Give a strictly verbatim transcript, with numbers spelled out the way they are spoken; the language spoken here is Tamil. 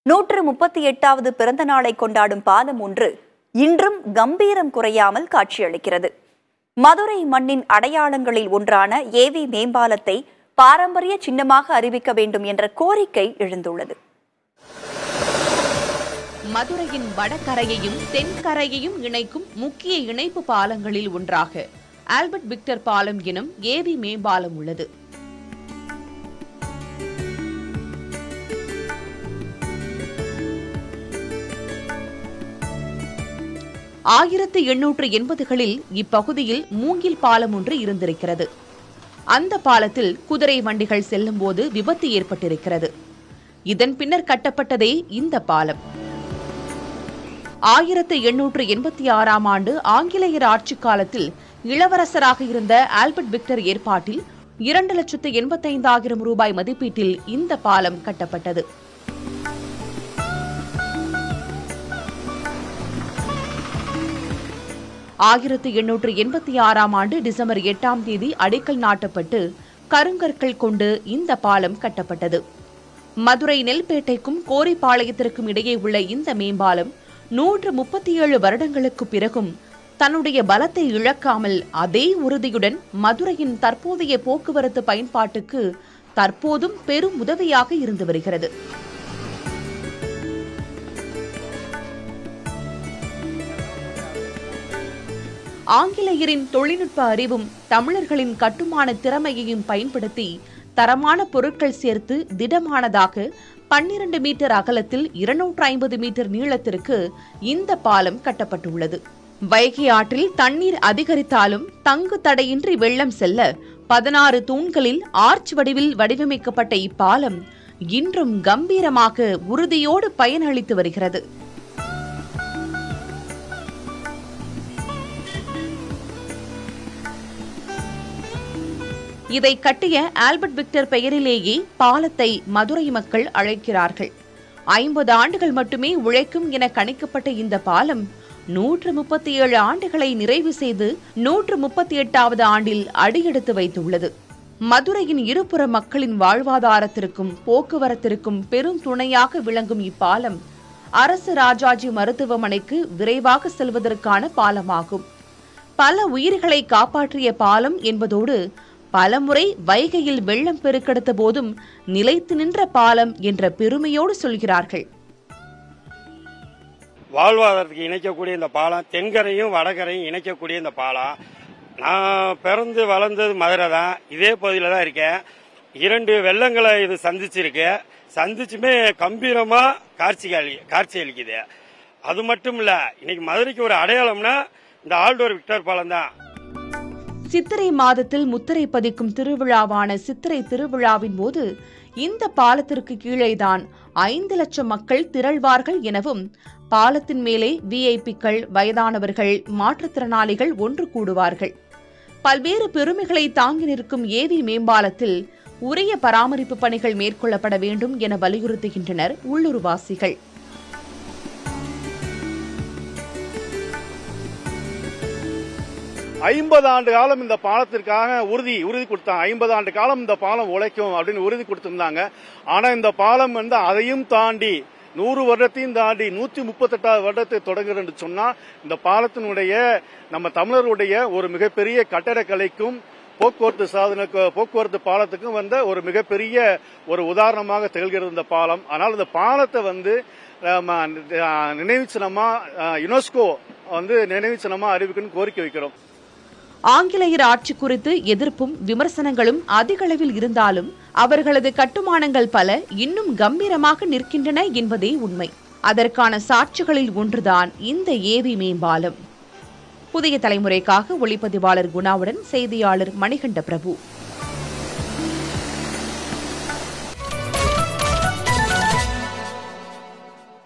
நூற்று முப்பத்தி எட்டாவது பிறந்த நாளை கொண்டாடும் பாலம் ஒன்று இன்றும் கம்பீரம் குறையாமல் காட்சியளிக்கிறது. மதுரை மண்ணின் அடையாளங்களில் ஒன்றான ஏவி மேம்பாலத்தை பாரம்பரிய சின்னமாக அறிவிக்க வேண்டும் என்ற கோரிக்கை எழுந்துள்ளது. மதுரையின் வடகரையையும் தென்கரையையும் இணைக்கும் முக்கிய இணைப்பு பாலங்களில் ஒன்றாக ஆல்பர்ட் விக்டர் பாலம் எனும் ஏவி மேம்பாலம் உள்ளது. ஆயிரத்து எண்ணூற்று எண்பதுகளில் இப்பகுதியில் மூங்கில் பாலம் ஒன்று இருந்திருக்கிறது. அந்த பாலத்தில் குதிரை வண்டிகள் செல்லும் போது விபத்து ஏற்பட்டிருக்கிறது. இதன் பின்னர் கட்டப்பட்டதே இந்த பாலம். ஆயிரத்து எண்ணூற்று எண்பத்தி ஆறாம் ஆண்டு ஆங்கிலேயர் ஆட்சி காலத்தில் இளவரசராக இருந்த ஆல்பர்ட் விக்டர் ஏற்பாட்டில் இரண்டு லட்சத்து எண்பத்தைந்தாயிரம் ரூபாய் மதிப்பீட்டில் இந்த பாலம் கட்டப்பட்டது. ஆயிரத்து எண்ணூற்று எண்பத்தி ஆறாம் ஆண்டு டிசம்பர் எட்டாம் தேதி அடிக்கல் நாட்டப்பட்டு கருங்கற்கள் கொண்டு இந்த பாலம் கட்டப்பட்டது. மதுரை நெல்பேட்டைக்கும் கோரிப்பாளையத்திற்கும் இடையே உள்ள இந்த மேம்பாலம் நூற்று முப்பத்தி ஏழு வருடங்களுக்கு பிறகும் தன்னுடைய பலத்தை இழக்காமல் அதே உறுதியுடன் மதுரையின் தற்போதைய போக்குவரத்து பயன்பாட்டுக்கு தற்போதும் பெரும் உதவியாக இருந்து வருகிறது. ஆங்கிலேயரின் தொழில்நுட்ப அறிவும் தமிழர்களின் கட்டுமான திறமையையும் பயன்படுத்தி தரமான பொருட்கள் சேர்த்து திடமானதாக பன்னிரண்டு மீட்டர் அகலத்தில் இருநூற்று ஐம்பது மீட்டர் நீளத்திற்கு இந்த பாலம் கட்டப்பட்டுள்ளது. வைகை ஆற்றில் தண்ணீர் அதிகரித்தாலும் தங்கு தடையின்றி வெள்ளம் செல்ல பதினாறு தூண்களில் ஆர்ச் வடிவில் வடிவமைக்கப்பட்ட இப்பாலம் இன்றும் கம்பீரமாக உறுதியோடு பயனளித்து வருகிறது. இதை கட்டிய ஆல்பர்ட் விக்டர் பெயரிலேயே பாலத்தை மதுரை மக்கள் அழைக்கிறார்கள். ஐம்பது ஆண்டுகள் மட்டுமே உழைக்கும் என கணிக்கப்பட்ட இந்த பாலம் நூற்று முப்பத்தி ஏழு ஆண்டுகளை நிறைவு செய்து நூற்று முப்பத்தி எட்டாவது ஆண்டில் அடியெடுத்து வைத்துள்ளது. மதுரையின் இருபுற மக்களின் வாழ்வாதாரத்திற்கும் போக்குவரத்திற்கும் பெரும் துணையாக விளங்கும் இப்பாலம் அரசு ராஜாஜி மருத்துவமனைக்கு விரைவாக செல்வதற்கான பாலமாகும். பல உயிர்களை காப்பாற்றிய பாலம் என்பதோடு பலமுறை வைகையில் வெள்ளம் பெருக்கெடுத்த போதும் நிலைத்து நின்ற பாலம் என்ற பெருமையோடு சொல்கிறார்கள். வாழ்வாதாரத்துக்கு இணைக்கக்கூடிய இந்த பாலம், தென்கரையும் வடகரையும் இணைக்கக்கூடிய இந்த பாலம். நான் பிறந்து வளர்ந்தது மதுரை தான், இதே பகுதியில் தான் இருக்கேன். இரண்டு வெள்ளங்களை இது சந்திச்சிருக்கு. சந்திச்சுமே கம்பீரமா காட்சி காட்சி அளிக்குது. அது மட்டும் இல்ல, இன்னைக்கு மதுரைக்கு ஒரு அடையாளம்னா இந்த ஆல்பர்ட் விக்டர் பாலம் தான். சித்திரை மாதத்தில் முத்திரை பதிக்கும் திருவிழாவான சித்திரை திருவிழாவின் போது இந்த பாலத்திற்கு கீழேதான் ஐந்து லட்சம் மக்கள் திரள்வார்கள் எனவும் பாலத்தின் மேலே விஐபிக்கள், வயதானவர்கள், மாற்றுத்திறனாளிகள் ஒன்று கூடுவார்கள். பல்வேறு பெருமைகளை தாங்கி நிற்கும் ஏவி மேம்பாலத்தில் உரிய பராமரிப்பு பணிகள் மேற்கொள்ளப்பட வேண்டும் என வலியுறுத்துகின்றனர் உள்ளூர்வாசிகள். ஐம்பது ஆண்டு காலம் இந்த பாலத்திற்காக உறுதி உறுதி கொடுத்தாங்க. ஐம்பது ஆண்டு காலம் இந்த பாலம் உழைக்கும் அப்படின்னு உறுதி கொடுத்திருந்தாங்க. ஆனா இந்த பாலம் வந்து அதையும் தாண்டி நூறு வருடத்தையும் தாண்டி நூத்தி முப்பத்தி எட்டாவது வருடத்தை தொடங்குறது சொன்னா இந்த பாலத்தினுடைய நம்ம தமிழருடைய ஒரு மிகப்பெரிய கட்டடக்கலைக்கும் போக்குவரத்து சாதன போக்குவரத்து பாலத்துக்கும் வந்த ஒரு மிகப்பெரிய ஒரு உதாரணமாக திகழ்கிறது இந்த பாலம். ஆனால் இந்த பாலத்தை வந்து நினைவு சின்னமா யுனெஸ்கோ வந்து நினைவு சின்னமா அறிவிக்கணும்னு கோரிக்கை வைக்கிறோம். ஆங்கிலேயர் ஆட்சி குறித்து எதிர்ப்பும் விமர்சனங்களும் அதிக அளவில் இருந்தாலும் அவர்களது கட்டுமானங்கள் பல இன்னும் கம்பீரமாக நிற்கின்றன என்பதே உண்மை. அதற்கான சாட்சிகளில் ஒன்றுதான் இந்த ஏவி மேம்பாலம். புதிய தலைமுறைக்காக ஒளிப்பதிவாளர் குணாவுடன் செய்தியாளர் மணிகண்ட பிரபு.